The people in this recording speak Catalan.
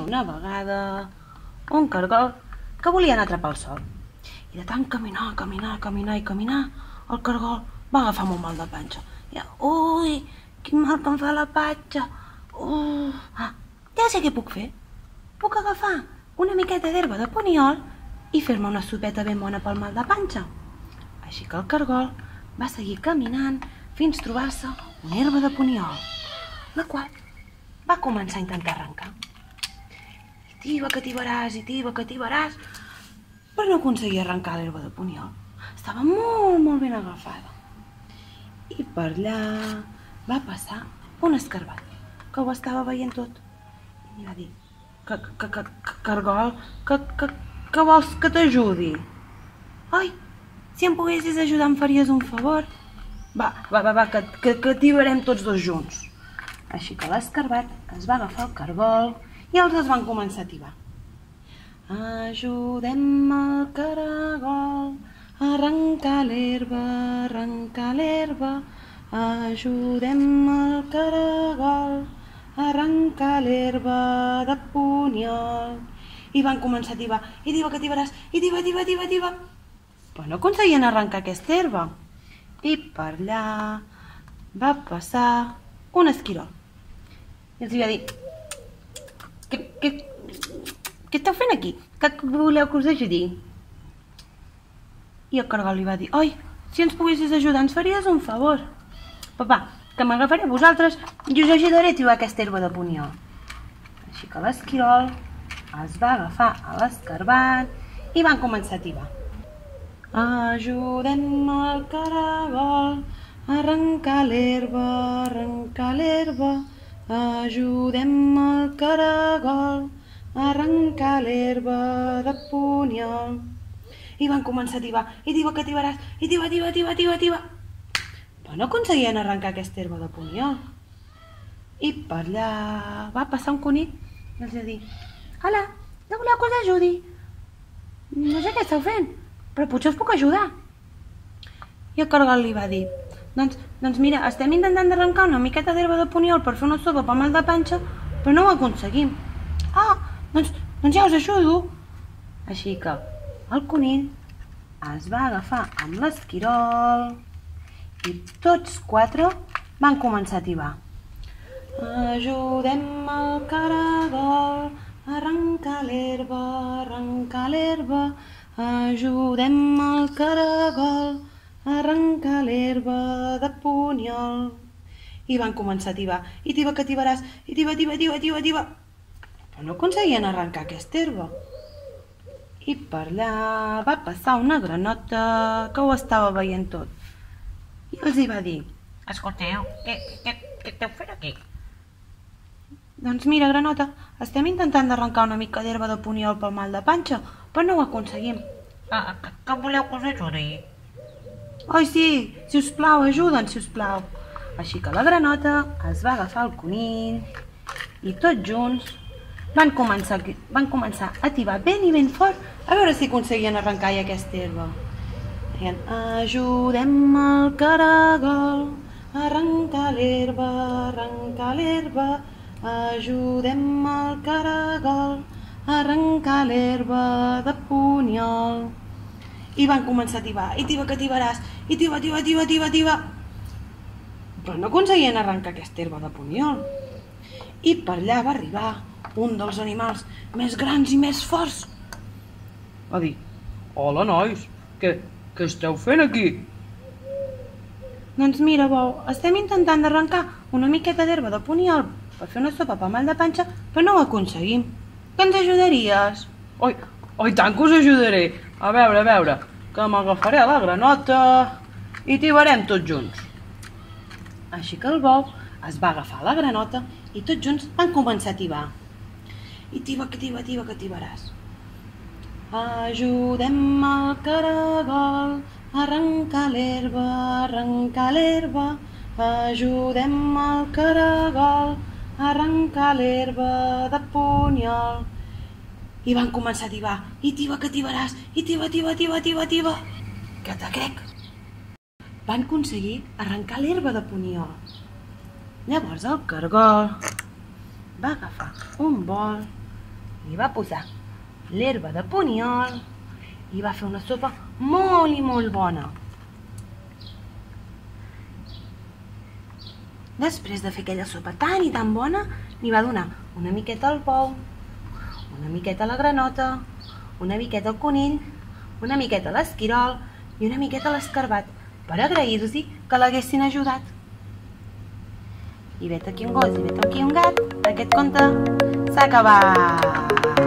una vegada un cargol que volia anar a atrapar el sol. I de tant caminar, el cargol va agafar molt mal de panxa. I, ui, quin mal que em fa la panxa. Ja sé què puc fer. Puc agafar una miqueta d'herba de poniol i fer-me una sopeta ben bona pel mal de panxa. Així que el cargol va seguir caminant fins trobar-se una herba de poniol, la qual va començar a intentar arrencar. I tiba que tibaràs, però no aconseguia arrencar l'herba de poniol. Estava molt ben agafada. I per allà va passar un escarbat, que ho estava veient tot. I li va dir, cargol, que vols que t'ajudi? Ai, si em poguessis ajudar em faries un favor. Va, que tibarem tots dos junts. Així que l'escarbat es va agafar el cargol i els dos van començar a tibar. Ajudem el caragol a arrencar l'herba, ajudem el caragol a arrencar l'herba de poniol. I van començar a tibar, i tiba que tibaràs, i tiba. Però no aconseguien arrencar aquesta herba. I per allà va passar un esquirol. I els va dir, què esteu fent aquí? Que voleu que us ajudi? I el cargol li va dir, oi, si ens poguessis ajudar ens faries un favor. Papà, que m'agafaré a vosaltres i us ajudaré a tibar aquesta herba de poniol. Així que l'esquirol es va agafar a l'escarbat i van començar a tibar. Ajudem el caragol a arrencar l'herba, ajudem el caragol a arrencar l'herba de poniol. I van començar a tibar, i tiba que tibaràs, i tiba. Però no aconseguien arrencar aquesta herba de poniol. I per allà va passar un conill i els va dir, hola, no voleu que us ajudi? No sé què esteu fent, però potser us puc ajudar. I el cargol li va dir, doncs mira, estem intentant arrencar una miqueta d'herba de poniol per fer una sopa pel mal de panxa, però no ho aconseguim. Doncs ja us ajudo. Així que el conill es va agafar amb l'esquirol i tots quatre van començar a tibar. Ajudem el caragol a arrencar l'herba, ajudem el caragol a arrencar l'herba de poniol. I van començar a tibar, i tiba que tibaràs, i tiba. Però no aconseguien arrencar aquesta herba. I per allà va passar una granota que ho estava veient tot. I els hi va dir, escolteu, què esteu fent aquí? doncs mira, granota, estem intentant arrencar una mica d'herba de poniol pel mal de panxa, però no ho aconseguim. Que voleu que us ajudi? Oi, sí, sisplau, ajuda'ns, sisplau. Així que la granota es va agafar el conill i tots junts van començar a tibar ben fort a veure si aconseguien arrencar aquesta herba. Deien, ajudem el caragol a arrencar l'herba, ajudem el caragol a arrencar l'herba de poniol. I van començar a tibar, i tiba que tibaràs, i tiba. Però no aconseguien arrencar aquesta herba de poniol. I per allà va arribar un dels animals més grans i més forts. Va dir, hola nois, què esteu fent aquí? Doncs mira, bou, estem intentant arrencar una miqueta d'herba de poniol per fer una sopa pel mal de panxa, però no ho aconseguim. Que ens ajudaries? Oi, tant que us ajudaré. A veure, que m'agafaré la granota i tibarem tots junts. Així que el bou es va agafar la granota i tots junts van començar a tibar. I tiba que tibaràs. Ajudem el caragol a arrencar l'herba, ajudem el caragol a arrencar l'herba de poniol. I van començar a tibar, i tiba que tibaràs, i tiba. Que te crec. Van aconseguir arrencar l'herba de poniol. Llavors el cargol va agafar un bol Li va posar l'herba de poniol i va fer una sopa molt i molt bona. Després de fer aquella sopa tan i tan bona, li va donar una miqueta al bou, una miqueta a la granota, una miqueta al conill, una miqueta a l'esquirol i una miqueta a l'escarbat per agrair-los que l'haguessin ajudat. I vet aquí un gos i vet aquí un gat, aquest conte s'ha acabat.